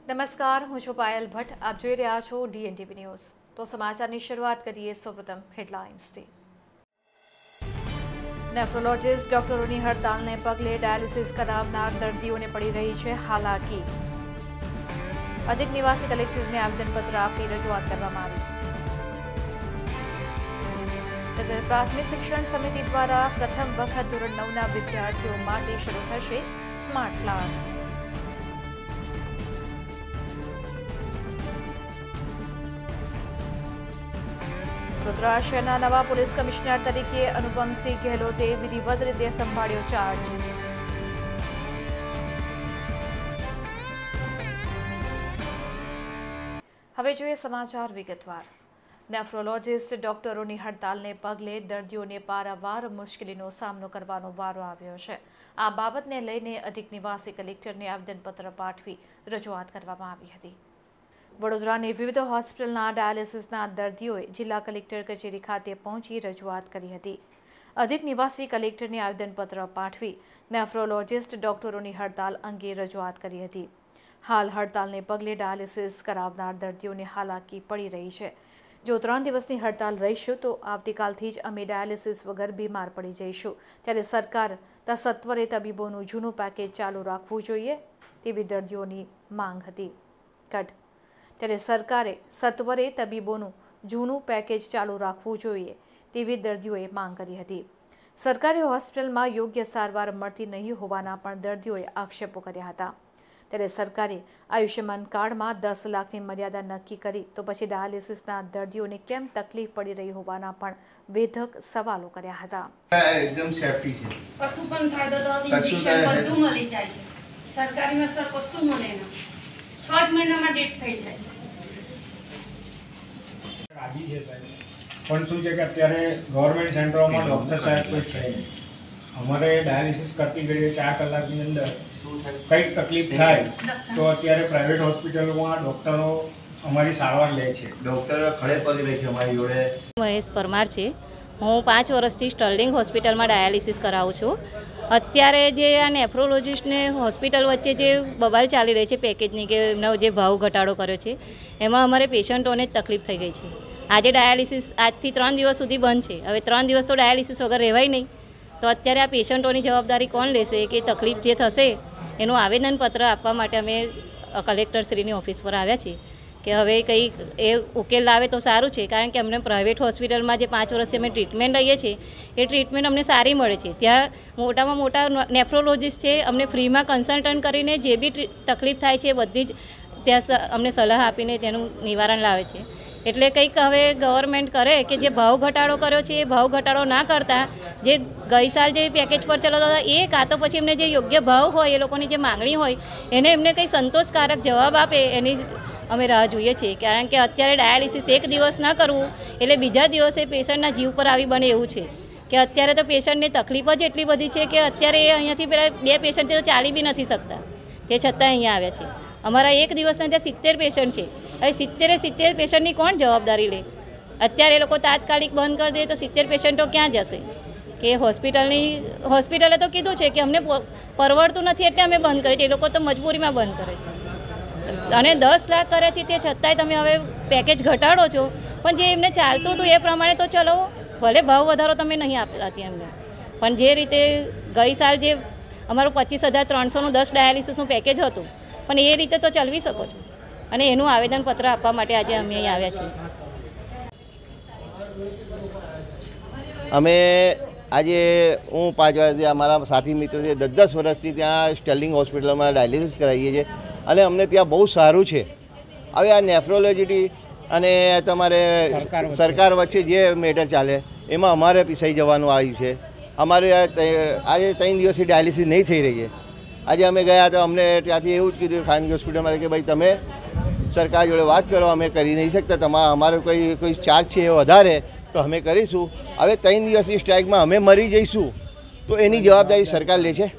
નમસ્કાર, હું છું પાયલ ભટ્ટ. આપ જોઈ રહ્યા છો DNTV ન્યૂઝ. તો સમાચારની શરૂઆત કરીએ સૌપ્રથમ હેડલાઇન્સથી. નેફ્રોલોજીસ્ટ ડોક્ટરોની હડતાલને પગલે ડાયાલિસિસ કરાવનાર દર્દીઓને પડી રહી છે હાલાકી. અધિક નિવાસી કલેક્ટરને આવેદનપત્ર આપી રજૂઆત કરવામાં આવી. નગર પ્રાથમિક શિક્ષણ સમિતિ દ્વારા પ્રથમ વખત ધોરણ 9ના વિદ્યાર્થીઓ માટે શરૂ થશે સ્માર્ટ ક્લાસ. વડોદરા શહેરના નવા પોલીસ કમિશનર તરીકે અનુપમસિંહ ગેહલોતે વિધિવત રીતે સંભાળ્યો ચાર્જ. હવે જોઈએ સમાચાર વિગતવાર. નેફ્રોલોજીસ્ટ ડોક્ટરોની હડતાલને પગલે દર્દીઓને પારાવાર મુશ્કેલીનો સામનો કરવાનો વારો આવ્યો છે. આ બાબતને લઈને અધિક નિવાસી કલેક્ટરને આવેદનપત્ર પાઠવી રજૂઆત કરવામાં આવી હતી. વડોદરાની વિવિધ હોસ્પિટલના ડાયાલિસિસના દર્દીઓએ જિલ્લા કલેક્ટર કચેરી ખાતે પહોંચી રજૂઆત કરી હતી. અધિક નિવાસી કલેક્ટરને આવેદનપત્ર પાઠવી નેફ્રોલોજીસ્ટ ડોક્ટરોની હડતાલ અંગે રજૂઆત કરી હતી. હાલ હડતાલને પગલે ડાયાલિસિસ કરાવનાર દર્દીઓને હાલાકી પડી રહી છે. જો 3 દિવસની હડતાલ રહીશું તો આવતીકાલથી જ અમે ડાયાલિસિસ વગર બીમાર પડી જઈશું. ત્યારે સરકાર સત્વરે તબીબોનું જૂનું પેકેજ ચાલુ રાખવું જોઈએ તેવી દર્દીઓની માંગ હતી. ત્યારે સરકારે સત્વરે તબીબોનું જૂનું પેકેજ ચાલુ રાખવું જોઈએ તેવી દર્દીઓએ માંગ કરી હતી. સરકારી હોસ્પિટલમાં યોગ્ય સારવાર મળતી નહીં હોવાના પણ દર્દીઓએ આક્ષેપો કર્યા હતા. ત્યારે સરકારે આયુષ્યમાન કાર્ડમાં 10 લાખની મર્યાદા નક્કી કરી તો પછી ડાયાલિસિસના દર્દીઓને કેમ તકલીફ પડી રહી હોવાના પણ વેધક સવાલો કર્યા હતા. એકદમ સેફટી છે. કશું પણ થાય તો ઇન્જેક્શન બધું મળી જાય છે. સરકારીમાં સર કશું મળે ના. 6 જ મહિનામાં ડેટ થઈ જાય. રાજી છે સાહેબ, પણ શું છે કે અત્યારે ગવર્મેન્ટ સેન્ટરોમાં ડૉક્ટર સાહેબ કોઈ છે નહીં. અમારે ડાયાલિસિસ કરતી ઘડીએ 4 કલાકની અંદર કંઈક તકલીફ થાય તો અત્યારે પ્રાઇવેટ હોસ્પિટલોમાં ડૉક્ટરો અમારી સારવાર લે છે. ડૉક્ટરો ખડે પગે રહે છે અમારી જોડે. મહેશ પરમાર છે. હું 5 વર્ષથી સ્ટર્લિંગ હોસ્પિટલમાં ડાયાલિસિસ કરાવું છું. અત્યારે જે આ નેફ્રોલોજીસ્ટને હોસ્પિટલ વચ્ચે જે બબાલ ચાલી રહી છે પેકેજની કે એમનો જે ભાવ ઘટાડો કર્યો છે એમાં અમારે પેશન્ટોને જ તકલીફ થઈ ગઈ છે. આજે ડાયાલિસિસ આજથી 3 દિવસ સુધી બંધ છે. હવે 3 દિવસ તો ડાયાલિસિસ વગર રહેવાય નહીં. તો અત્યારે આ પેશન્ટોની જવાબદારી કોણ લેશે કે તકલીફ જે થશે એનું આવેદનપત્ર આપવા માટે અમે કલેક્ટરશ્રીની ઓફિસ પર આવ્યા છીએ કે હવે કંઈક એ ઉકેલ લાવે તો સારું છે. કારણ કે અમને પ્રાઇવેટ હોસ્પિટલમાં જે 5 વર્ષથી અમે ટ્રીટમેન્ટ લઈએ છીએ એ ટ્રીટમેન્ટ અમને સારી મળે છે. ત્યાં મોટામાં મોટા નેફ્રોલોજીસ્ટ છે, અમને ફ્રીમાં કન્સલ્ટન્ટ કરીને જે બી તકલીફ થાય છે બધી જ ત્યાં અમને સલાહ આપીને તેનું નિવારણ લાવે છે. એટલે કંઈક હવે ગવર્મેન્ટ કરે કે જે ભાવ ઘટાડો કર્યો છે એ ભાવ ઘટાડો ના કરતા જે ગઈ સાલ જે પેકેજ પર ચલાવતા હતા એ કાં તો પછી એમને જે યોગ્ય ભાવ હોય એ લોકોની જે માંગણી હોય એને એમને કંઈ સંતોષકારક જવાબ આપે એની અમે રાહ જોઈએ છીએ. કારણ કે અત્યારે ડાયાલિસિસ 1 દિવસ ના કરવું એટલે બીજા દિવસે પેશન્ટના જીવ પર આવી બને એવું છે કે અત્યારે તો પેશન્ટની તકલીફ જ એટલી બધી છે કે અત્યારે એ અહીંયાથી પેલા 2 પેશન્ટ તો ચાલી બી નથી શકતા. તે છતાં અહીંયા આવ્યા છે. અમારા 1 દિવસના ત્યાં 70 પેશન્ટ છે. હવે 70 પેશન્ટની કોણ જવાબદારી લે? અત્યારે એ લોકો તાત્કાલિક બંધ કરી દે તો 70 પેશન્ટો ક્યાં જશે? કે હોસ્પિટલે તો કીધું છે કે અમને પરવડતું નથી એટલે અમે બંધ કરીએ છીએ. એ લોકો તો મજબૂરીમાં બંધ કરે છે અને 10 લાખ કરે છે તે છતાંય તમે હવે પેકેજ ઘટાડો છો. પણ જે એમને ચાલતું હતું એ પ્રમાણે તો ચલો, ભલે ભાવ વધારો તમે નહીં આપતા એમને, પણ જે રીતે ગઈ સાલ જે અમારું 25,300નું 10 ડાયાલિસિસનું પેકેજ હતું પણ એ રીતે તો ચલાવી શકો છો. અને એનું આવેદનપત્ર આપવા માટે આજે અમે અહીં આવ્યા છીએ. અમે આજે હું 5 વર્ષથી અમારા સાથી મિત્રો છે 10 વર્ષથી ત્યાં સ્ટર્લિંગ હોસ્પિટલમાં ડાયાલિસિસ કરાવીએ છીએ અને અમને ત્યાં બહુ સારું છે. હવે આ નેફ્રોલોજી અને તમારે સરકાર વચ્ચે જે મેટર ચાલે એમાં અમારે પીસાઈ જવાનું આવ્યું છે. અમારે આજે 3 દિવસથી ડાયાલિસિસ નહીં થઈ રહી છે. આજે અમે ગયા તો અમને ત્યાંથી એવું જ કીધું ખાનગી હોસ્પિટલમાં કે ભાઈ તમે સરકાર જોડે વાત કરો, અમે કરી નહીં શકતા, અમારો કોઈ ચાર્જ છે એ વધારે તો અમે કરીશું. હવે 3 દિવસની સ્ટ્રાઇકમાં અમે મરી જઈશું તો એની જવાબદારી સરકાર લે છે.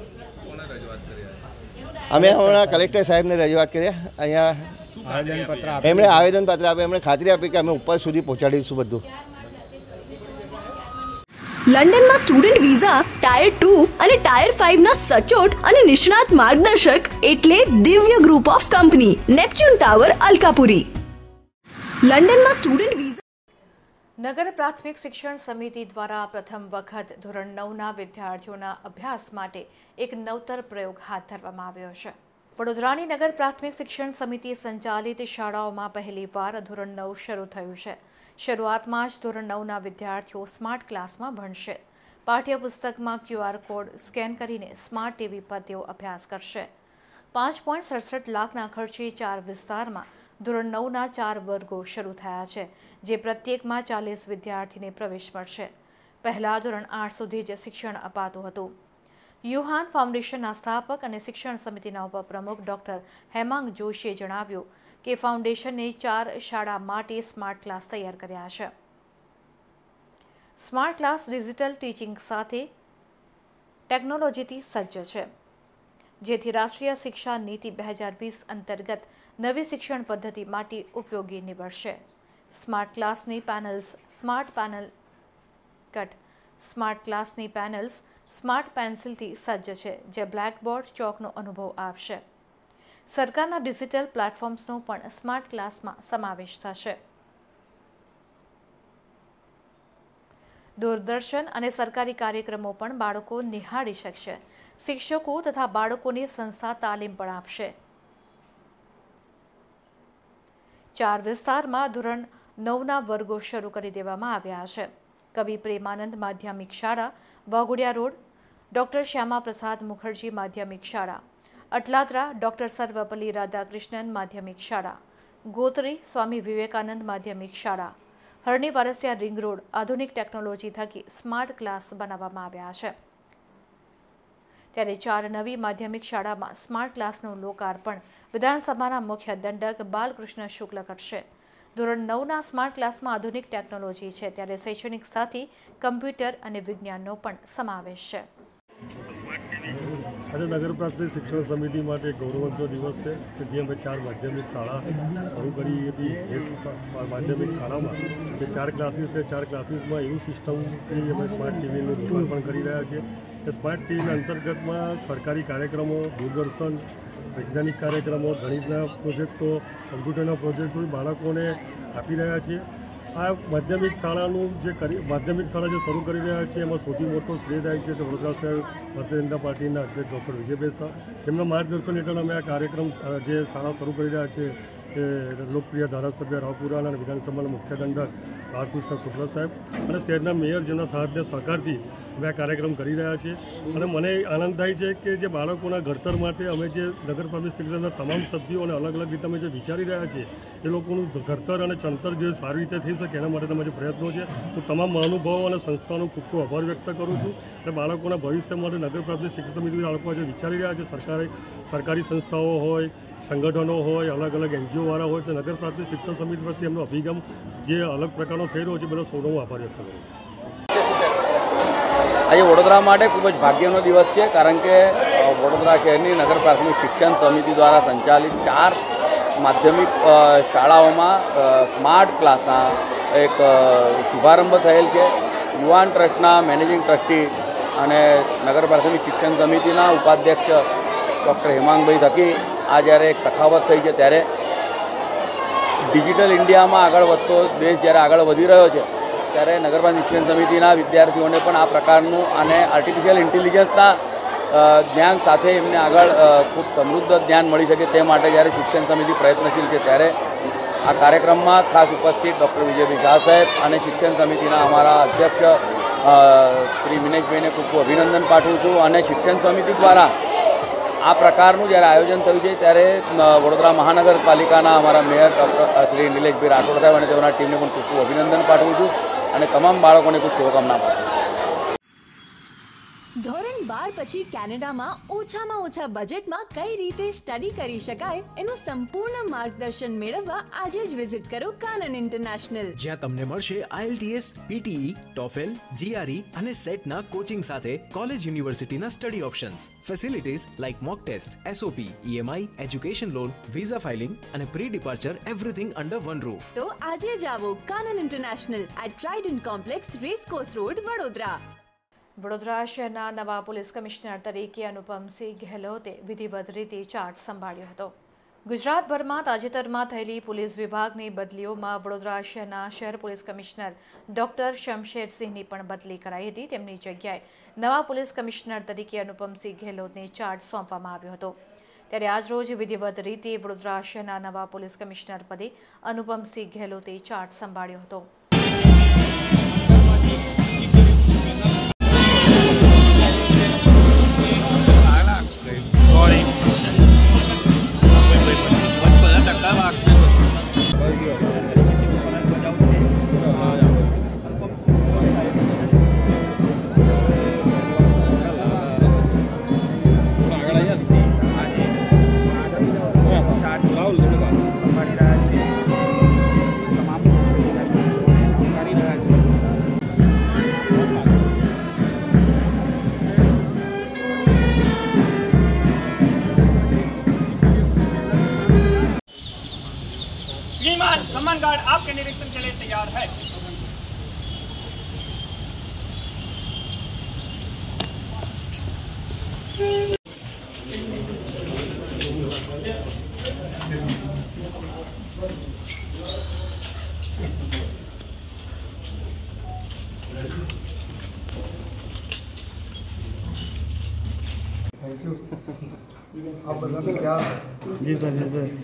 અમે હમણાં કલેક્ટર સાહેબને રજૂઆત કર્યા. અહીંયા એમણે આવેદનપત્ર આપ્યું. એમણે ખાતરી આપી કે અમે ઉપર સુધી પહોંચાડીશું બધું. લંડનમાં સ્ટુડન્ટ વિઝા ટાયર 2 અને ટાયર 5 ના સચોટ અને નિષ્ણાત માર્ગદર્શક એટલે Divya group of company, Neptune tower, Alkapuri. લંડનમાં સ્ટુડન્ટ વિઝા. નગર પ્રાથમિક શિક્ષણ સમિતિ દ્વારા પ્રથમ વખત ધોરણ 9ના વિદ્યાર્થીઓના અભ્યાસ માટે એક નવતર પ્રયોગ હાથ ધરવામાં આવ્યો છે. વડોદરાની નગર પ્રાથમિક શિક્ષણ સમિતિ સંચાલિત શાળાઓમાં પહેલીવાર ધોરણ 9 શરૂ થયું છે. શરૂઆતમાં જ ધોરણ 9ના વિદ્યાર્થીઓ સ્માર્ટ ક્લાસમાં ભણશે. પાઠ્યપુસ્તકમાં QR કોડ સ્કેન કરીને સ્માર્ટ ટીવી પર તેઓ અભ્યાસ કરશે. 5.67 લાખના ખર્ચે 4 વિસ્તારમાં ધોરણ 9ના 4 વર્ગો શરૂ થયા છે, જે પ્રત્યેકમાં 40 વિદ્યાર્થીને પ્રવેશ મળશે. પહેલા ધોરણ 8 સુધી જ શિક્ષણ અપાતું હતું. યુહાન ફાઉન્ડેશનના સ્થાપક અને શિક્ષણ સમિતિના ઉપપ્રમુખ ડોક્ટર હેમાંગ જોશીએ જણાવ્યું કે ફાઉન્ડેશને 4 શાળા માટે સ્માર્ટ ક્લાસ તૈયાર કર્યા છે. સ્માર્ટ ક્લાસ ડિજિટલ ટીચિંગ સાથે ટેકનોલોજીથી સજ્જ છે, જેથી રાષ્ટ્રીય શિક્ષા નીતિ 2020 અંતર્ગત નવી શિક્ષણ પદ્ધતિ માટે ઉપયોગી નીવડશે. સ્માર્ટ ક્લાસની પેનલ્સ સ્માર્ટ પેન્સિલથી સજ્જ છે, જે બ્લેકબોર્ડ ચોકનો અનુભવ આપશે. સરકારના ડિજિટલ પ્લેટફોર્મ્સનો પણ સ્માર્ટ ક્લાસમાં સમાવેશ થશે. દૂરદર્શન અને સરકારી કાર્યક્રમો પણ બાળકો નિહાળી શકશે. શિક્ષકો તથા બાળકોની સંસ્થા તાલીમ પણ આપશે. 4 વિસ્તારમાં ધોરણ 9ના વર્ગો શરૂ કરી દેવામાં આવ્યા છે. કવિ પ્રેમાનંદ માધ્યમિક શાળા, વાઘોડિયા રોડ, ડૉક્ટર શ્યામા પ્રસાદ મુખર્જી માધ્યમિક શાળા, અટલાદરા ડૉક્ટર સર્વપલ્લી રાધાકૃષ્ણન માધ્યમિક શાળા, ગોત્રી સ્વામી વિવેકાનંદ માધ્યમિક શાળા, હરણી વારસિયા રિંગ રોડ આધુનિક ટેકનોલોજી થકી સ્માર્ટ ક્લાસ બનાવવામાં આવ્યા છે. ત્યારે 4 નવી માધ્યમિક શાળામાં સ્માર્ટ ક્લાસનું લોકાર્પણ વિધાનસભાના મુખ્ય દંડક બાલકૃષ્ણ શુક્લ કરશે. ધોરણ 9ના સ્માર્ટ ક્લાસમાં આધુનિક ટેકનોલોજી છે, ત્યારે શૈક્ષણિક સાથે કમ્પ્યુટર અને વિજ્ઞાનનો પણ સમાવેશ છે. આજે નગર પ્રાથમિક શિક્ષણ સમિતિ માટે ગૌરવંતો દિવસ છે કે જે અમે 4 માધ્યમિક શાળા શરૂ કરી હતી. એ માધ્યમિક શાળામાં જે 4 ક્લાસીસ છે, 4 ક્લાસીસમાં એવું સિસ્ટમથી અમે સ્માર્ટ ટીવીનું લોકાર્પણ કરી રહ્યા છીએ કે સ્માર્ટ ટીવીના અંતર્ગતમાં સરકારી કાર્યક્રમો, દૂરદર્શન, વૈજ્ઞાનિક કાર્યક્રમો, ગણિતના પ્રોજેક્ટો, કમ્પ્યુટરના પ્રોજેક્ટો બાળકોને આપી રહ્યા છીએ. આ માધ્યમિક શાળા જે શરૂ કરી રહ્યા છે એમાં સૌથી મોટો શ્રેય થાય છે કે વડોદરા શહેર ભારતીય જનતા પાર્ટીના અધ્યક્ષ ડૉક્ટર વિજયભાઈ શાહ, તેમના માર્ગદર્શન હેઠળ અમે આ કાર્યક્રમ જે શાળા શરૂ કરી રહ્યા છે કે લોકપ્રિય ધારાસભ્ય રાવપુરાના અને વિધાનસભાના મુખ્ય દંડક બાલકૃષ્ણ શુક્લ સાહેબ અને શહેરના મેયર જેમના સાથ સહકારથી અમે આ કાર્યક્રમ કરી રહ્યા છીએ. અને મને આનંદ થાય છે કે જે બાળકોના ઘડતર માટે અમે જે નગર પ્રાથમિક શિક્ષણના તમામ સભ્યો અને અલગ અલગ રીતે અમે જે વિચારી રહ્યા છીએ એ લોકોનું ઘડતર અને ચણતર જે સારી રીતે થઈ શકે એના માટે તમારા જે પ્રયત્નો છે હું તમામ મહાનુભાવો અને સંસ્થાનો ખૂબ ખૂબ આભાર વ્યક્ત કરું છું. અને બાળકોના ભવિષ્ય માટે નગર પ્રાથમિક શિક્ષણ સમિતિ બાળકો જે વિચારી રહ્યા છે, સરકારી સંસ્થાઓ હોય, સંગઠનો હોય, અલગ અલગ NGO વાળા હોય, તો નગર પ્રાથમિક શિક્ષણ સમિતિ પ્રત્યે એમનો અભિગમ જે અલગ પ્રકારનો થઈ રહ્યો છે બધા સૌનો હું આભાર વ્યક્ત કરું. આજે વડોદરા માટે ખૂબ જ ભાગ્યનો દિવસ છે, કારણ કે વડોદરા શહેરની નગર પ્રાથમિક શિક્ષણ સમિતિ દ્વારા સંચાલિત 4 માધ્યમિક શાળાઓમાં સ્માર્ટ ક્લાસના એક શુભારંભ થયેલ છે. યુવાન ટ્રસ્ટના મેનેજિંગ ટ્રસ્ટી અને નગર પ્રાથમિક શિક્ષણ સમિતિના ઉપાધ્યક્ષ ડૉક્ટર હેમાંગભાઈ થકી આ જ્યારે એક સખાવત થઈ છે, ત્યારે ડિજિટલ ઇન્ડિયામાં આગળ વધતો દેશ જ્યારે આગળ વધી રહ્યો છે ત્યારે નગર પ્રાથમિક શિક્ષણ સમિતિના વિદ્યાર્થીઓને પણ આ પ્રકારનું અને આર્ટિફિશિયલ ઇન્ટેલિજન્સના જ્ઞાન સાથે એમને આગળ ખૂબ સમૃદ્ધ જ્ઞાન મળી શકે તે માટે જ્યારે શિક્ષણ સમિતિ પ્રયત્નશીલ છે, ત્યારે આ કાર્યક્રમમાં ખાસ ઉપસ્થિત ડૉક્ટર વિજયભાઈ શાહ સાહેબ અને શિક્ષણ સમિતિના અમારા અધ્યક્ષ શ્રી મિનેશભાઈને ખૂબ ખૂબ અભિનંદન પાઠવું છું. અને શિક્ષણ સમિતિ દ્વારા આ પ્રકારનું જ્યારે આયોજન થયું છે ત્યારે વડોદરા મહાનગરપાલિકાના અમારા મેયર ડૉક્ટર શ્રી નિલેશભાઈ રાઠોડ સાહેબ અને તેમના ટીમને પણ ખૂબ ખૂબ અભિનંદન પાઠવું છું અને તમામ બાળકોને ખૂબ શુભકામના પાઠવું છું. ધોરણ 12 પછી કેનેડામાં ઓછામાં ઓછા બજેટમાં કઈ રીતે સ્ટડી કરી શકાય એનું સંપૂર્ણ માર્ગદર્શન મેળવવા આજે જ વિઝિટ કરો કાનન ઇન્ટરનેશનલ, જ્યાં તમને મળશે IELTS, PTE, TOEFL, GRE અને સેટના કોચિંગ સાથે કોલેજ યુનિવર્સિટીના study options, facilities like mock test, SOP, EMI, education loan, visa filing અને pre departure everything under one roof. તો આજે જ આવો Kanan international at Trident complex, racecourse road, Vadodara. Vadodara શહેરના નવા પોલીસ કમિશનર તરીકે અનુપમસિંહ ગેહલોતે વિધિવત રીતે ચાર્જ સંભાળ્યો હતો. ગુજરાતભરમાં તાજેતરમાં થયેલી પોલીસ વિભાગની બદલીઓમાં વડોદરા શહેરના શહેર પોલીસ કમિશનર ડોક્ટર શમશેરસિંહની પણ બદલી કરાઈ હતી. તેમની જગ્યાએ નવા પોલીસ કમિશનર તરીકે અનુપમસિંહ ગેહલોતને ચાર્જ સોંપવામાં આવ્યો હતો. ત્યારે આજરોજ વિધિવત રીતે વડોદરા શહેરના નવા પોલીસ કમિશનર પદે અનુપમસિંહ ગેહલોતે ચાર્જ સંભાળ્યો હતો. श्रीमान सम्मान गार्ड आपके निरीक्षण के लिए तैयार है. Thank you. आप बता दो क्या? जी सर, जी सर.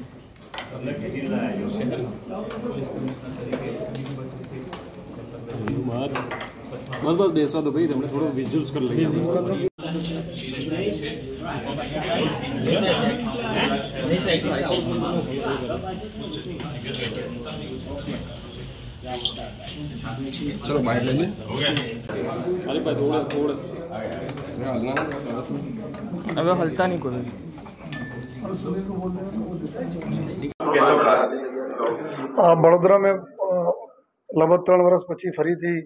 बस बस बेसवा दो भाई, हमने थोड़ा विजुअल्स कर लेंगे. चलो बाहर ले लीजिए. अरे भाई थोड़ा थोड़ा अब हलता नहीं कोई. વડોદરા મેં લગભગ 3 વર્ષ પછી ફરીથી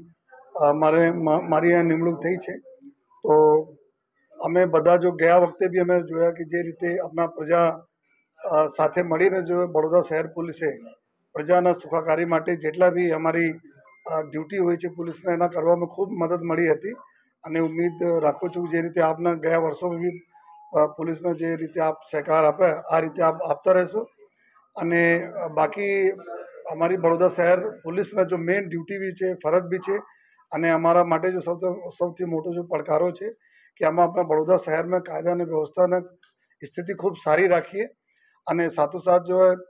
મારી આ નિમણૂક થઈ છે. તો અમે બધા જો ગયા વખતે બી અમે જોયા કે જે રીતે આપણા પ્રજા સાથે મળીને જો વડોદરા શહેર પોલીસે પ્રજાના સુખાકારી માટે જેટલા બી અમારી ડ્યુટી હોય છે પોલીસના એના કરવામાં ખૂબ મદદ મળી હતી. અને ઉમ્મીદ રાખું છું જે રીતે આપના ગયા વર્ષોમાં બી પોલીસનો જે રીતે આપ સહકાર આપ્યા આ રીતે આપ આપતા રહેશો. અને બાકી અમારી વડોદરા શહેર પોલીસના જો મેઇન ડ્યુટી બી છે, ફરજ બી છે. અને અમારા માટે જો સૌથી મોટો જો પડકારો છે કે આમાં આપણા વડોદરા શહેરમાં કાયદા અને વ્યવસ્થાની સ્થિતિ ખૂબ સારી રાખીએ. અને સાથોસાથ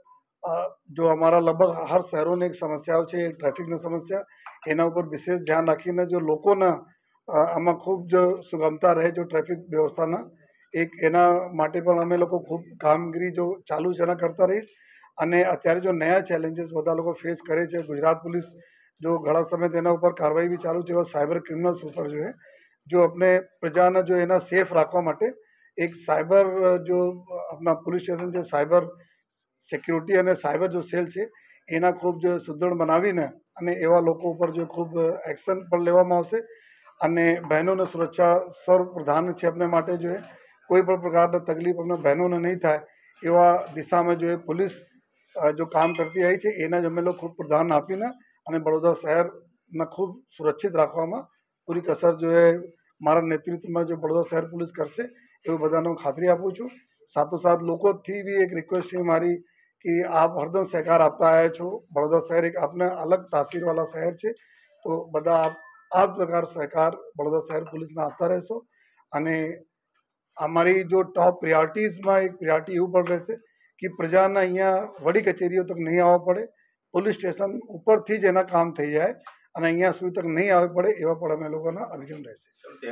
જો અમારા લગભગ હર શહેરોની એક સમસ્યાઓ છે ટ્રાફિકની સમસ્યા, એના ઉપર વિશેષ ધ્યાન રાખીને જો લોકોના આમાં ખૂબ જ સુગમતા રહે જો ટ્રાફિક વ્યવસ્થાના એના માટે પણ અમે લોકો ખૂબ કામગીરી જો ચાલુ છે એના કરતા રહીશ. અને અત્યારે જો નયા ચેલેન્જીસ બધા લોકો ફેસ કરે છે, ગુજરાત પોલીસ જો ઘણા સમય તેના ઉપર કાર્યવાહી બી ચાલુ છે એવા સાયબર ક્રિમિનલ્સ ઉપર જો આપણે પ્રજાને જો એના સેફ રાખવા માટે એક સાયબર જો આપણા પોલીસ સ્ટેશન છે સાયબર સિક્યુરિટી અને સાયબર જો સેલ છે એના ખૂબ જ સુદૃઢ બનાવીને અને એવા લોકો ઉપર જો ખૂબ એક્શન પણ લેવામાં આવશે. અને બહેનોની સુરક્ષા સર્વપ્રધાન છે આપણે માટે કોઈ પણ પ્રકારની તકલીફ અમને બહેનોને નહીં થાય એવા દિશામાં પોલીસ જો કામ કરતી આવી છે એના જ અમે લોકો ખૂબ પ્રાધાન્ય આપીને અને વડોદરા શહેરને ખૂબ સુરક્ષિત રાખવામાં પૂરી કસર મારા નેતૃત્વમાં જો વડોદરા શહેર પોલીસ કરશે એવું બધાને ખાતરી આપું છું. સાથોસાથ લોકોથી બી એક રિક્વેસ્ટ છે મારી કે આપ હરદમ સહકાર આપતા આવ્યા છો. વડોદરા શહેર એક આપને અલગ તાસીરવાળા શહેર છે. તો બધા આ પ્રકાર સહકાર વડોદરા શહેર પોલીસને આપતા રહેશો. અને અમારી જો ટોપ પ્રિયોરિટીઝમાં એક પ્રિયોરિટી એવું પણ રહેશે કે પ્રજાને અહીંયા વડી કચેરીઓ તક નહીં આવવા પડે, પોલીસ સ્ટેશન ઉપરથી જ એના કામ થઈ જાય અને અહીંયા સુધી તક નહીં આવવી પડે એવા પણ અમે લોકોના અભિગમ રહેશે.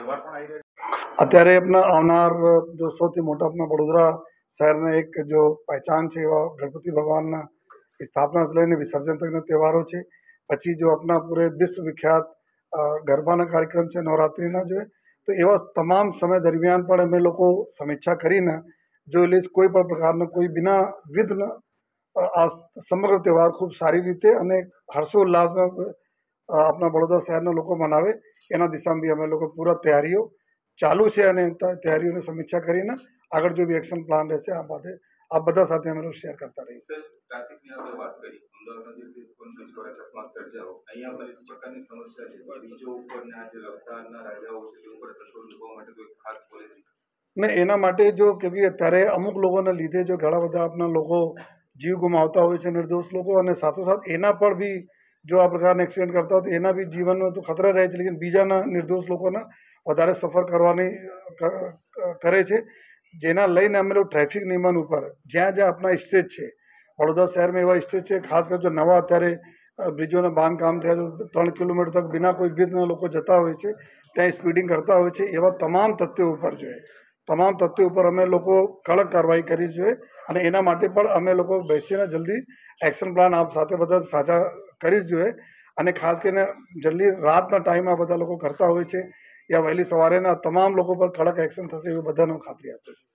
અત્યારે આપણા આવનાર જો સૌથી મોટા આપણા વડોદરા શહેરના એક જો પહેચાન છે એવા ગણપતિ ભગવાનના સ્થાપના से લઈને વિસર્જન તકના તહેવારો છે. પછી જો આપણા પૂરે વિશ્વ વિખ્યાત ગરબાના કાર્યક્રમ છે નવરાત્રિના તો એવા તમામ સમય દરમિયાન પણ અમે લોકો સમીક્ષા કરીને જો કોઈ પણ પ્રકારનો કોઈ બિના વિઘ્ન આ સમગ્ર તહેવાર ખૂબ સારી રીતે અને હર્ષોલ્લાસમાં આપણા વડોદરા શહેરના લોકો મનાવે એના દિશામાં બી અમે લોકો પૂરા તૈયારીઓ ચાલુ છે. અને તૈયારીઓની સમીક્ષા કરીને આગળ જો બી એક્શન પ્લાન રહેશે આ બધા સાથે અમે લોકો શેર કરતા રહીશું. અમદાવાદમાં જે રિસ્પોન્સિબિલિટી પર અકસ્માત સર્જાયો અહીંયા પણ એક પ્રકારની સમસ્યા છે કે બીજો ઉપરના જે રફતારના રાજાઓ છે તે ઉપર કંટ્રોલ મૂકવા માટે કોઈ ખાસ પોલિસી ને એના માટે જો ક્યોંકि અત્યારે અમુક લોકોના લીધે જો ઘણા બધા આપણા લોકો જીવ ગુમાવતા હોય છે નિર્દોષ લોકો, અને સાથોસાથ એના પર બી જો આ પ્રકારના એક્સિડન્ટ કરતા હોય તો એના બી જીવનમાં તો ખતરા રહે છે, લેકિન બીજાના નિર્દોષ લોકોના વધારે સફર કરવાની કરે છે, જેના લઈને અમે લોકો ટ્રાફિક નિયમન ઉપર જ્યાં જ્યાં આપણા સ્ટેજ છે, વડોદરા શહેરમાં એવા સ્ટેજ છે, ખાસ કરીને જો નવા અત્યારે બ્રિજોના બાંધકામ થયા તો 3 કિલોમીટર તક બિના કોઈ વિઘ્નના લોકો જતા હોય છે, ત્યાં સ્પીડિંગ કરતા હોય છે, એવા તમામ તથ્યો ઉપર જોઈએ તમામ તથ્યો ઉપર અમે લોકો કડક કાર્યવાહી કરી છે, અને એના માટે પણ અમે લોકો બેસીને જલ્દી એક્શન પ્લાન આપ સાથે બધા સાચા કરી જોઈએ, અને ખાસ કરીને જલ્દી રાતના ટાઈમ આ બધા લોકો કરતા હોય છે યા વહેલી સવારેના તમામ લોકો પર કડક એક્શન થશે એવી બધાનો ખાતરી આપે છે.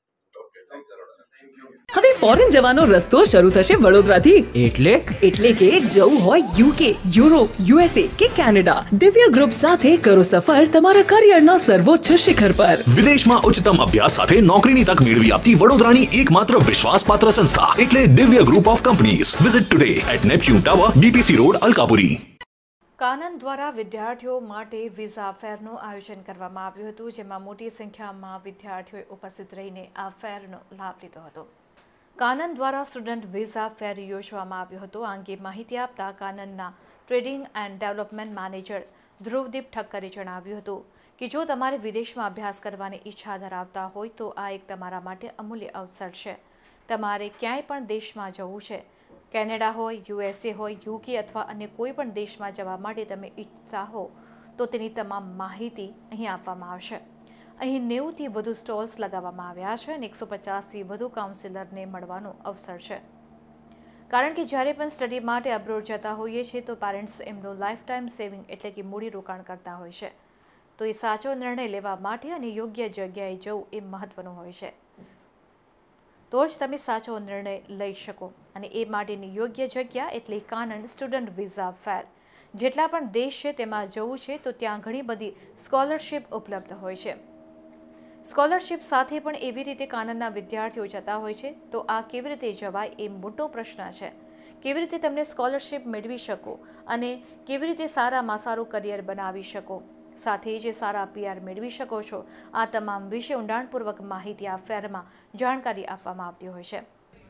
હવે ફોરેન જવાનો રસ્તો શરૂ થશે વડોદરાથી. એટલે કે જવું હોય યુકે, યુરોપ, યુએસએ કે કેનેડા, દિવ્ય ગ્રુપ સાથે કરો સફર તમારા કરિયરના સર્વોચ્ચ શિખર પર. વિદેશમાં ઉચ્ચતમ અભ્યાસ સાથે નોકરીની તક મેળવી આપતી વડોદરાની એકમાત્ર વિશ્વાસપાત્ર સંસ્થા એટલે Divya group of companies. Visit today at Neptune tower, BPC road, Alkapuri. Kanan દ્વારા વિદ્યાર્થીઓ માટે વિઝા ફેરનું આયોજન કરવામાં આવ્યું હતું, જેમાં મોટી સંખ્યામાં વિદ્યાર્થીઓએ ઉપસ્થિત રહીને આ ફેરનો લાભ લીધો હતો. કાનન દ્વારા સ્ટુડન્ટ વિઝા ફેર યોજવામાં આવ્યો હતો. આ અંગે માહિતી આપતા કાનનના trading and development manager Dhruvdeep ઠક્કરે જણાવ્યું હતું કે જો તમારે વિદેશમાં અભ્યાસ કરવાની ઈચ્છા ધરાવતા હોય તો આ એક તમારા માટે અમૂલ્ય અવસર છે. તમારે ક્યાંય પણ દેશમાં જવું છે, કેનેડા હોય, યુએસએ હોય, યુકે અથવા અન્ય કોઈ પણ દેશમાં જવા માટે તમે ઈચ્છતા હો તો તેની તમામ માહિતી અહીં આપવામાં આવશે. અહીં 90થી વધુ સ્ટોલ્સ લગાવવામાં આવ્યા છે અને 150થી વધુ કાઉન્સિલરને મળવાનો અવસર છે. કારણ કે જ્યારે પણ સ્ટડી માટે અબ્રોડ જતા હોઈએ છીએ તો પેરેન્ટ્સ એમનો લાઈફ ટાઈમ સેવિંગ એટલે કે મૂડી રોકાણ કરતા હોય છે, તો એ સાચો નિર્ણય લેવા માટે અને યોગ્ય જગ્યાએ જવું એ મહત્વનું હોય છે. તો જ તમે સાચો નિર્ણય લઈ શકો, અને એ માટેની યોગ્ય જગ્યા એટલે કાનન સ્ટુડન્ટ વિઝા ફેર. જેટલા પણ દેશ છે તેમાં જવું છે તો ત્યાં ઘણી બધી સ્કોલરશિપ ઉપલબ્ધ હોય છે. સ્કોલરશિપ સાથે પણ એવી રીતે કાનનના વિદ્યાર્થીઓ જતા હોય છે, તો આ કેવી રીતે જવાય એ મોટો પ્રશ્ન છે. કેવી રીતે તમને સ્કોલરશિપ મેળવી શકો અને કેવી રીતે સારામાં સારું કરિયર બનાવી શકો, સાથે જ સારા PR મેળવી શકો છો, આ તમામ વિશે ઊંડાણપૂર્વક માહિતી આ ફેરમાં જાણકારી આપવામાં આવતી હોય છે.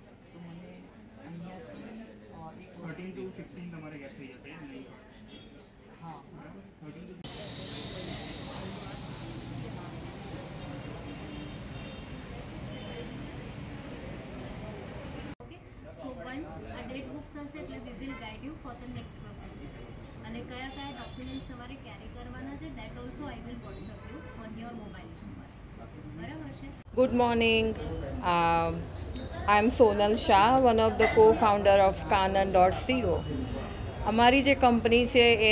અને કયા કયા ડોક્યુમેન્ટ્સ તમારે કેરી કરવાના છે that also I will WhatsApp you on your mobile number. બરાબર છે? Good morning. I am Sonal Shah, one of the co-founder of Kanan.co. અમારી જે કંપની છે એ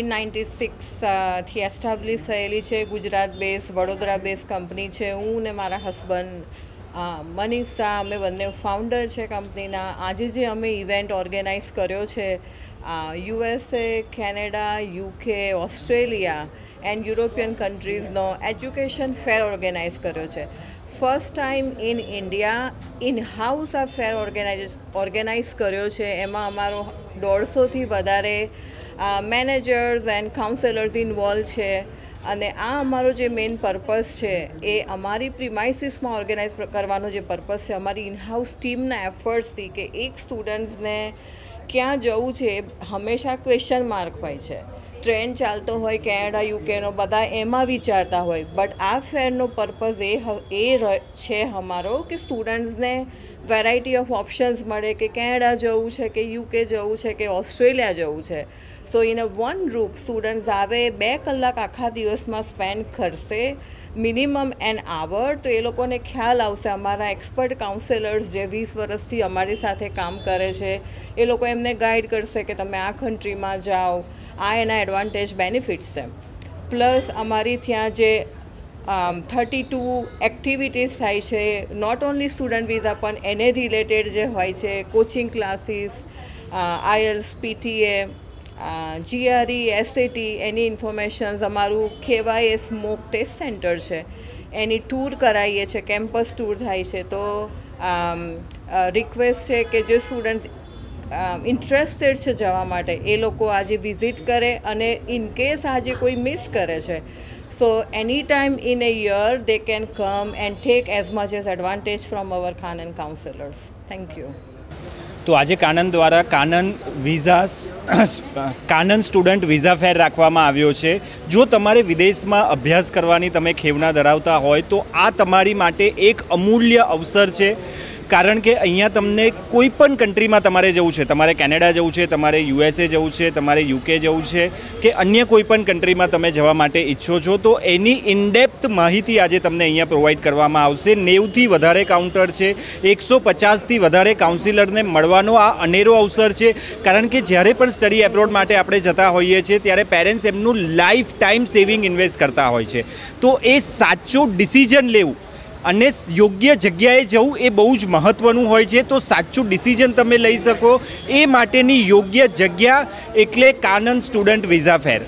1996થી એસ્ટાબ્લિશ થયેલી છે. Gujarat base, Vadodara base company છે. હું ને મારા હસબન્ડ મનીષ શાહ, અમે બંને ફાઉન્ડર છે કંપનીના. આજે જે અમે ઇવેન્ટ ઓર્ગેનાઇઝ કર્યો છે USA, Canada, UK, Australia and European કન્ટ્રીઝનો એજ્યુકેશન ફેર ઓર્ગેનાઇઝ કર્યો છે. First time in India in house આ ફેર ઓર્ગેનાઇઝ કર્યો છે. એમાં અમારો 150થી વધારે મેનેજર્સ એન્ડ કાઉન્સેલર્સ ઇન્વોલ્વ છે. અને આ અમારો જે મેઇન પર્પઝ છે એ અમારી પ્રિમાઇસીસમાં ઓર્ગેનાઇઝ કરવાનો જે પર્પઝ છે, અમારી ઇનહાઉસ ટીમના એફર્ટ્સથી કે એક સ્ટુડન્ટ્સને ક્યાં જવું છે હંમેશા ક્વેશ્ચન માર્ક હોય છે. ટ્રેન્ડ ચાલતો હોય કેનેડા, યુકેનો, બધા એમાં વિચારતા હોય, બટ આ ફેરનો પર્પઝ એ છે અમારો કે સ્ટુડન્ટ્સને વેરાયટી ઓફ ઓપ્શન્સ મળે કે કેનેડા જવું છે કે યુકે જવું છે કે ઓસ્ટ્રેલિયા જવું છે. So in a one group students આવે, 2 કલાક આખા દિવસમાં સ્પેન્ડ કરશે, મિનિમમ એન આવર, તો એ લોકોને ખ્યાલ આવશે. અમારા એક્સપર્ટ કાઉન્સેલર્સ જે 20 વર્ષથી અમારી સાથે કામ કરે છે એ લોકો એમને ગાઈડ કરશે કે તમે આ કન્ટ્રીમાં જાઓ, આ એના એડવાન્ટેજ બેનિફિટ્સ છે. પ્લસ અમારી ત્યાં જે 32 એક્ટિવિટીઝ થાય છે, નોટ ઓન્લી સ્ટુડન્ટ વિઝા પણ એને રિલેટેડ જે હોય છે, coaching classes, IELTS, PTA, GRE, SAT, any informations. અમારું KYS મોક ટેસ્ટ સેન્ટર છે, એની ટૂર કરાવીએ છીએ, કેમ્પસ ટૂર થાય છે. તો રિક્વેસ્ટ છે કે જે સ્ટુડન્ટ્સ ઇન્ટરેસ્ટેડ છે જવા માટે એ લોકો આજે વિઝિટ કરે, અને ઇન કેસ આજે કોઈ મિસ કરે છે, so any time in a year they can come and take as much as advantage from our Kanan counsellors. Thank you. તો આજે કાનન દ્વારા કાનન સ્ટુડન્ટ વિઝા ફેર રાખવામાં આવ્યો છે. જો તમારે વિદેશમાં અભ્યાસ કરવાની તમે ખેવના ધરાવતા હોય તો આ તમારી માટે એક અમૂલ્ય અવસર છે. કારણ કે અહીંયા તમને કોઈ પણ કન્ટ્રીમાં તમારે જવું છે, તમારે કેનેડા જવું છે, તમારે USA જવું છે, તમારે UK જવું છે કે અન્ય કોઈ પણ કન્ટ્રીમાં તમે જવા માટે ઈચ્છો છો, તો એની ઇનડેપ્થ માહિતી આજે તમને અહીંયા પ્રોવાઈડ કરવામાં આવશે. 90થી વધારે કાઉન્ટર છે, 150થી વધારે કાઉન્સિલરને મળવાનો આ અનેરો અવસર છે. કારણ કે જ્યારે પણ સ્ટડી એબ્રોડ માટે આપણે જતા હોઈએ છીએ ત્યારે પેરેન્ટ્સ એમનું લાઈફ ટાઈમ સેવિંગ ઇન્વેસ્ટ કરતા હોય છે. તો એ સાચો ડિસિઝન લેવું અને યોગ્ય જગ્યાએ જવું એ બહુ જ મહત્ત્વનું હોય છે. તો સાચું ડિસિઝન તમે લઈ શકો એ માટેની યોગ્ય જગ્યા એટલે કાનન સ્ટુડન્ટ વિઝા ફેર.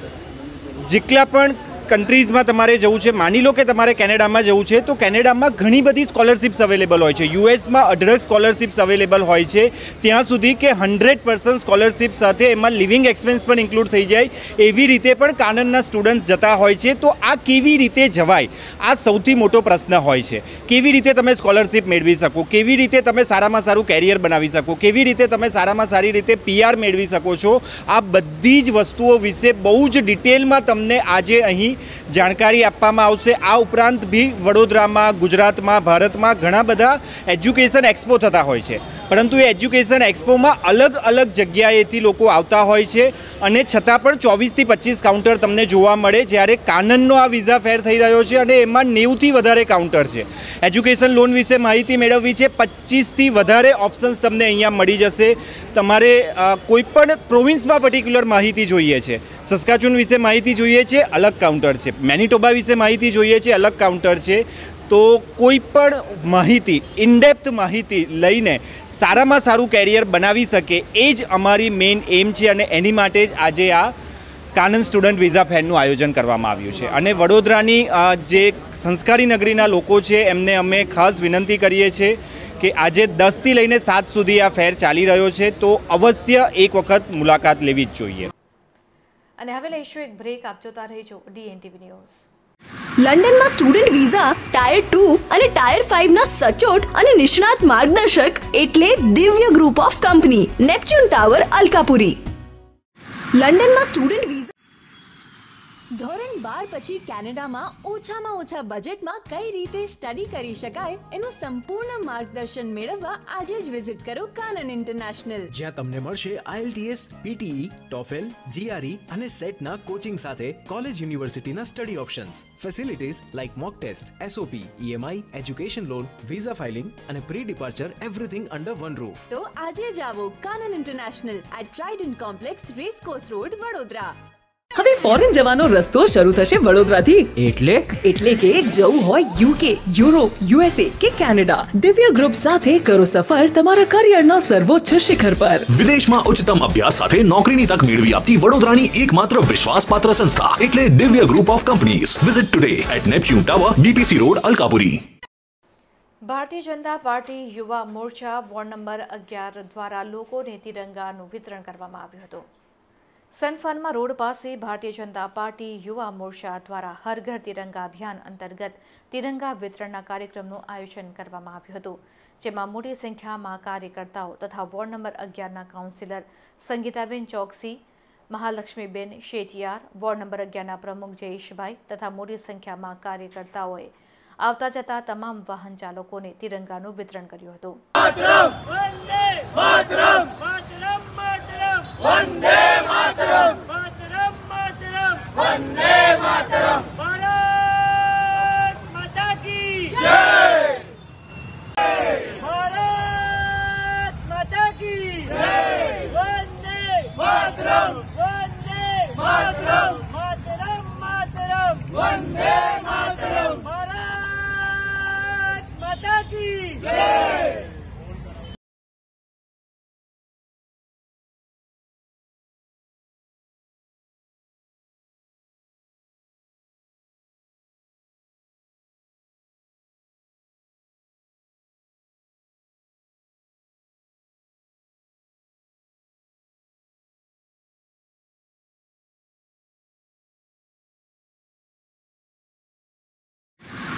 જેટલા પણ કન્ટ્રીઝમાં તમારે જવું છે, માની લો કે તમારે કેનેડામાં જવું છે, તો કેનેડામાં ઘણી બધી સ્કોલરશિપ્સ અવેલેબલ હોય છે. યુએસમાં અઢળક સ્કોલરશિપ્સ અવેલેબલ હોય છે, ત્યાં સુધી કે 100% સ્કોલરશિપ સાથે એમાં લિવિંગ એક્સપેન્સ પણ ઇન્ક્લુડ થઈ જાય. એવી રીતે પણ કાનનના સ્ટુડન્ટ જતા હોય છે. તો આ કેવી રીતે જવાય, આ સૌથી મોટો પ્રશ્ન હોય છે. કેવી રીતે તમે સ્કોલરશિપ મેળવી શકો, કેવી રીતે તમે સારામાં સારું કેરિયર બનાવી શકો, કેવી રીતે તમે સારામાં સારી રીતે PR મેળવી શકો છો, આ બધી જ વસ્તુઓ વિશે બહુ જ ડિટેલમાં તમને આજે અહીં જાણકારી આપવામાં આવશે. આ ઉપરાંત બી વડોદરામાં, ગુજરાતમાં, ભારતમાં ઘણા બધા એજ્યુકેશન એક્સપો થતા હોય છે, પરંતુ એ એજ્યુકેશન એક્સપોમાં અલગ અલગ જગ્યાએથી લોકો આવતા હોય છે અને છતાં પણ 24થી 25 કાઉન્ટર તમને જોવા મળે. જ્યારે કાનનનો આ વિઝા ફેર થઈ રહ્યો છે અને એમાં 90થી વધારે કાઉન્ટર છે. એજ્યુકેશન લોન વિશે માહિતી મેળવવી છે, 25થી વધારે ઓપ્શન્સ તમને અહીંયા મળી જશે. તમારે કોઈ પણ પ્રોવિન્સમાં પર્ટિક્યુલર માહિતી જોઈએ છે, સસ્કાચુન વિશે માહિતી જોઈએ છે, અલગ કાઉન્ટર છે. મેનિટોબા વિશે માહિતી જોઈએ છે, અલગ કાઉન્ટર છે. તો કોઈ પણ માહિતી, ઇનડેપ્થ માહિતી લઈને સારામાં સારું કેરિયર બનાવી શકે એ જ અમારી મેઇન એમ છે. અને એની માટે જ આજે આ કાનન સ્ટુડન્ટ વિઝા ફેરનું આયોજન કરવામાં આવ્યું છે. અને વડોદરાની જે સંસ્કારી નગરીના લોકો છે એમને અમે ખાસ વિનંતી કરીએ છીએ કે આજે 10થી લઈને 7 સુધી આ ફેર ચાલી રહ્યો છે, તો અવશ્ય એક વખત મુલાકાત લેવી જ જોઈએ. અને હવે લઈશું એક બ્રેક. આપ જોતા રહેજો DNTV ન્યૂઝ. લંડનમાં સ્ટુડન્ટ વિઝા ટાયર 2 અને ટાયર 5 ના સચોટ અને નિષ્ણાત માર્ગદર્શક એટલે Divya group of company, Neptune tower, Alkapuri. લંડનમાં સ્ટુડન્ટ વિઝા ધોરણ 12 પછી કેનેડામાં ઓછામાં ઓછા બજેટમાં કઈ રીતે સ્ટડી કરી શકાય એનું સંપૂર્ણ માર્ગદર્શન મેળવવા આજે જ વિઝિટ કરો કાનન ઇન્ટરનેશનલ, જ્યાં તમને મળશે IELTS, PTE, TOEFL, GRE અને સેટના કોચિંગ સાથે કોલેજ યુનિવર્સિટીના study options, facilities like mock test, SOP, EMI, education loan, visa filing અને pre departure everything under one roof. તો આજે જ આવો Kanan international at Trident complex, racecourse road, Vadodara. હવે ફોરેન જવાનો રસ્તો શરૂ થશે વડોદરાથી. એટલે કે જવું હોય UK, યુરોપ, USA કે કેનેડા, દિવ્ય ગ્રુપ સાથે કરો સફર તમારા કરિયરના સર્વોચ્ચ શિખર પર. વિદેશમાં ઉચ્ચતમ અભ્યાસ સાથે નોકરીની તક મેળવી આપતી વડોદરાની એકમાત્ર વિશ્વાસપાત્ર સંસ્થા એટલે Divya group of companies. Visit today at Neptune tower, BPC road, Alkapuri. Bharatiya Janata party યુવા મોરચા વોર્ડ નંબર 11 દ્વારા લોકોને તિરંગાનું વિતરણ કરવામાં આવ્યું હતું. સનફાર્મા રોડ પાસે ભારતીય જનતા પાર્ટી યુવા મોરચા દ્વારા હર ઘર તિરંગા અભિયાન અંતર્ગત તિરંગા વિતરણના કાર્યક્રમનું આયોજન કરવામાં આવ્યું હતું, જેમાં મોટી સંખ્યામાં કાર્યકર્તાઓ તથા વોર્ડ નંબર 11ના councillor Sangitaben Choksi, Mahalakshmiben Shetiyar, ward number 11ના પ્રમુખ જયેશભાઈ તથા મોટી સંખ્યામાં કાર્યકર્તાઓએ આવતા જતા તમામ વાહન ચાલકોને તિરંગાનું વિતરણ કર્યું હતું. વંદે માતરમ, માતરમ, માતરમ, વંદે માતરમ. ભારત માતા કી જય. ભારત માતા કી જય. વંદે માતરમ, વંદે માતરમ, માતરમ, માતરમ, વંદે માતરમ. ભારત માતા કી જય.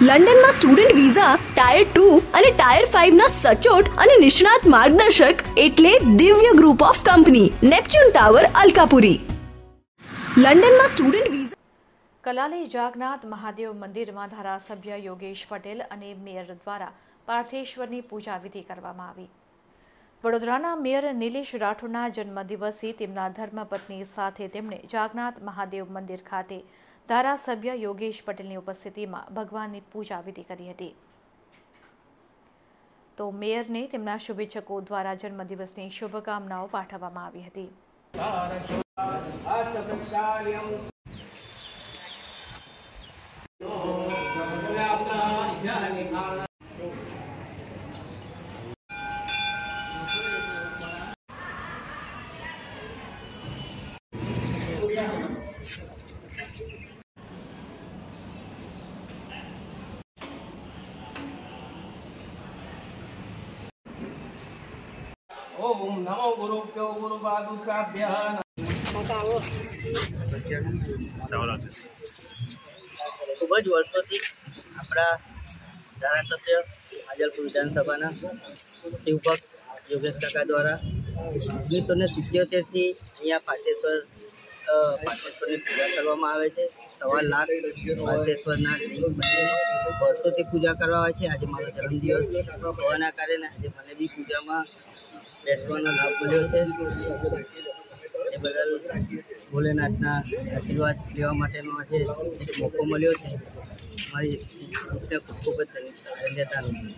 લંડનમાં સ્ટુડન્ટ વિઝા, ટાયર 2 અને ટાયર 5 ના સચોટ અને નિષ્ણાત માર્ગદર્શક એટલે Divya group of company, Neptune tower, Alkapuri. લંડનમાં સ્ટુડન્ટ વિઝા. કલાલી જાગનાથ મહાદેવ મંદિરમાં ધારાસભ્ય યોગેશ પટેલ અને મેયર દ્વારા પાર્થેશ્વરની પૂજા વિધિ કરવામાં આવી. વડોદરાના મેયર નિલેશ રાઠોડના જન્મદિવસે તેમના ધર્મપત્ની સાથે તેમણે જાગનાથ મહાદેવ મંદિર ખાતે ધારાસભ્ય યોગેશ પટેલની ઉપસ્થિતિમાં ભગવાનની પૂજા વિધિ કરી હતી. તો મેયરને તેમના શુભેચ્છકો દ્વારા જન્મદિવસની શુભકામનાઓ પાઠવવામાં આવી હતી. ओम नमो गुरुभ्यो गुरुपादुकाभ्यां ખૂબ જ વર્ષોથી આપણા ધારાસભ્ય હાજલપુર વિધાનસભાના શિવભક્ત યોગેશ કાકા દ્વારા 1977થી અહીંયા પાર્થેશ્વરની પૂજા કરવામાં આવે છે. 1.25 લાખ પાર્થેશ્વરના વર્ષોથી પૂજા કરવા આવે છે. આજે મારો જન્મદિવસ હોવાના કારણે આજે મને બી પૂજામાં બેસવાનો લાભ મળ્યો છે. એ બદલ ભોલેનાથના આશીર્વાદ લેવા માટેનો આજે એક મોકો મળ્યો છે. મારી ખૂબ જ ધન્યતા.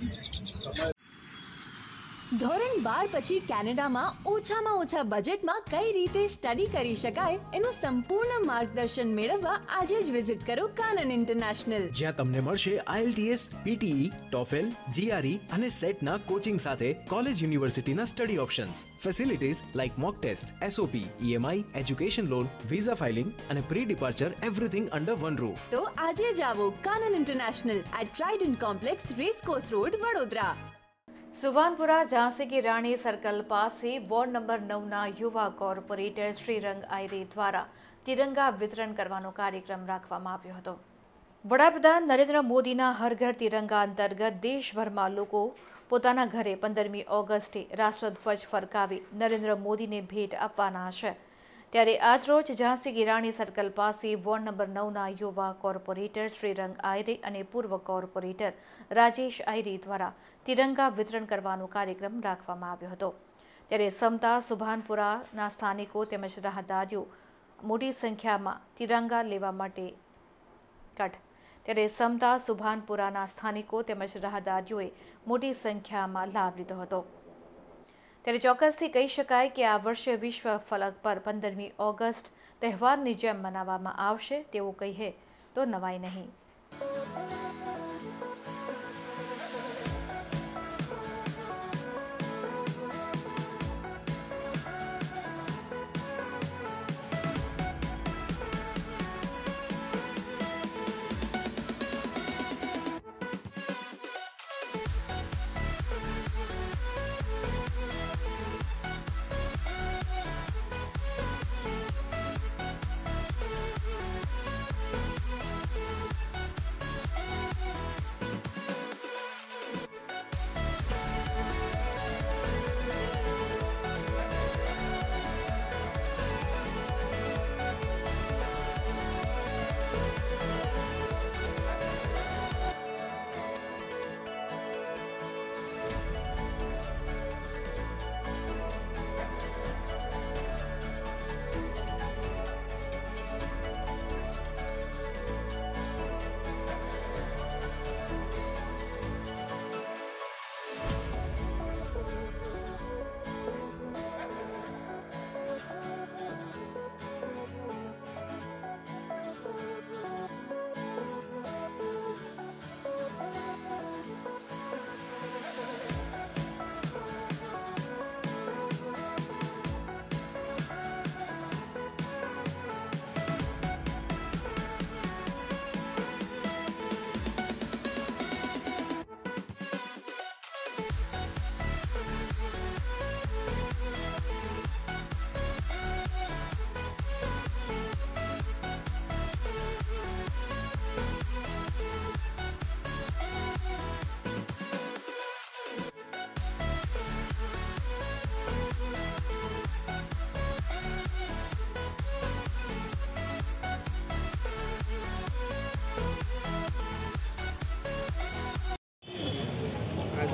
ધોરણ 12 પછી કેનેડામાં ઓછામાં ઓછા બજેટમાં કઈ રીતે સ્ટડી કરી શકાય એનું સંપૂર્ણ માર્ગદર્શન મેળવવા આજે જ વિઝિટ કરો કાનન ઇન્ટરનેશનલ, જ્યાં તમને મળશે IELTS, PTE, TOEFL, GRE અને સેટના કોચિંગ સાથે કોલેજ યુનિવર્સિટીના study options, facilities like mock test, SOP, EMI, education loan, visa filing અને pre departure everything under one roof. તો આજે જ આવો Kanan international at Trident complex, racecourse road, Vadodara. Subhanpura Jhansi ki Rani circle પાસે વોર્ડ નંબર 9ના યુવા કોર્પોરેટર શ્રીરંગ આયરે દ્વારા તિરંગા વિતરણ કરવાનો કાર્યક્રમ રાખવામાં આવ્યો હતો. વડાપ્રધાન નરેન્દ્ર મોદીના હર ઘર તિરંગા અંતર્ગત દેશભરમાં લોકો પોતાના ઘરે 15મી ઓગસ્ટે રાષ્ટ્રધ્વજ ફરકાવી નરેન્દ્ર મોદીને ભેટ આપવાના છે. ત્યારે આજરોજ ઝાંસી કી રાણી સર્કલ પાસે વોર્ડ નંબર 9ના યુવા કોર્પોરેટર શ્રીરંગ આયરે અને પૂર્વ કોર્પોરેટર રાજેશ આયરે દ્વારા તિરંગા વિતરણ કરવાનો કાર્યક્રમ રાખવામાં આવ્યો હતો. ત્યારે સમતા સુભાનપુરાના સ્થાનિકો તેમજ રાહદારીઓ મોટી સંખ્યામાં તિરંગા લેવા માટે ત્યારે સમતા સુભાનપુરાના સ્થાનિકો તેમજ રાહદારીઓએ મોટી સંખ્યામાં લાભ લીધો હતો. ત્યારે ચોક્કસથી કહી શકાય કે આ વર્ષે વિશ્વ ફલક પર 15મી ઓગસ્ટ તહેવારની જેમ મનાવવામાં આવશે તેવું કહીએ તો નવાઈ નહીં.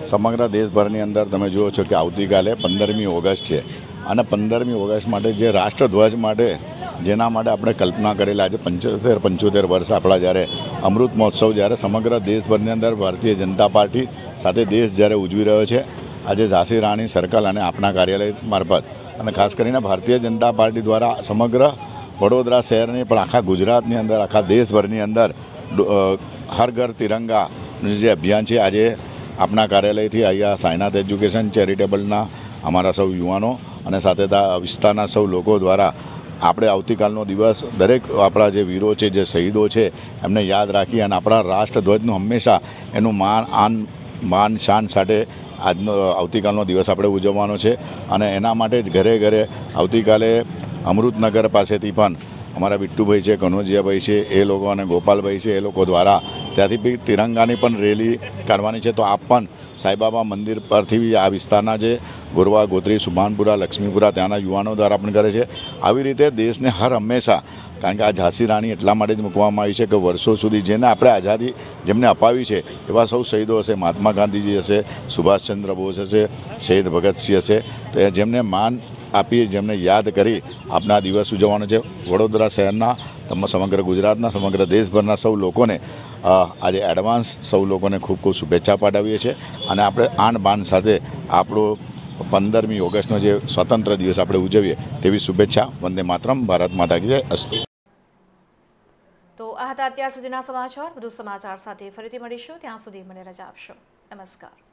સમગ્ર દેશભરની અંદર તમે જુઓ છો કે આવતીકાલે 15મી ઓગસ્ટ છે અને 15મી ઓગસ્ટ માટે જે રાષ્ટ્રધ્વજ માટે જેના માટે આપણે કલ્પના કરેલા આજે 75 વર્ષ આપણા જ્યારે અમૃત મહોત્સવ જ્યારે સમગ્ર દેશભરની અંદર ભારતીય જનતા પાર્ટી સાથે દેશ જ્યારે ઉજવી રહ્યો છે આજે ઝાંસી રાણી સર્કલ અને આપણા કાર્યાલય મારફત અને ખાસ કરીને ભારતીય જનતા પાર્ટી દ્વારા સમગ્ર વડોદરા શહેરની પણ આખા ગુજરાતની અંદર આખા દેશભરની અંદર હર ઘર તિરંગાનું જે અભિયાન છે આજે આપણા કાર્યાલયથી અહીંયા સાયનાથ એજ્યુકેશન ચેરિટેબલના અમારા સૌ યુવાનો અને સાથે વિસ્તારના સૌ લોકો દ્વારા આપણે આવતીકાલનો દિવસ દરેક આપણા જે વીરો છે જે શહીદો છે એમને યાદ રાખી અને આપણા રાષ્ટ્રધ્વજનું હંમેશા એનું માન શાન સાથે આજનો આવતીકાલનો દિવસ આપણે ઉજવવાનો છે અને એના માટે જ ઘરે ઘરે આવતીકાલે અમૃતનગર પાસેથી પણ અમારા બિટ્ટુભાઈ છે, કનોજિયાભાઈ છે, એ લોકો અને ગોપાલભાઈ છે, એ લોકો દ્વારા ત્યાંથી બી તિરંગાની પણ રેલી કાઢવાની છે. તો આપ પણ સાંઈબાબા મંદિર પરથી આ વિસ્તારના જે ગોરવા, ગોત્રી, સુભાનપુરા, લક્ષ્મીપુરા ત્યાંના યુવાનો દ્વારા પણ કરે છે. આવી રીતે દેશને હર હંમેશા, કારણ કે આ ઝાંસી રાણી એટલા માટે જ મૂકવામાં આવી છે કે વર્ષો સુધી જેને આપણે આઝાદી જેમને અપાવી છે એવા સૌ શહીદો હશે, મહાત્મા ગાંધીજી હશે, સુભાષચંદ્ર બોઝ હશે, શહીદ ભગતસિંહ હશે, તો જેમને માન આપી, જેમને યાદ કરી આપણા દિવસ ઉજવવાનો છે. વડોદરા શહેરના સમગ્ર ગુજરાતના સમગ્ર દેશભરના સૌ લોકોને આજે એડવાન્સ સૌ લોકોને ખૂબ ખૂબ શુભેચ્છા પાઠવીએ છીએ અને આપણે આન બાન સાથે આપણો 15મી ઓગસ્ટનો જે સ્વતંત્ર દિવસ આપણે ઉજવીએ તેવી શુભેચ્છા. વંદે માતરમ. ભારત માતા કી જય. અસ્તુ. તો આ હતા અત્યાર સુધીના સમાચાર. વધુ સમાચાર સાથે ફરીથી મળીશું. ત્યાં સુધી મને રજા આપશો. નમસ્કાર.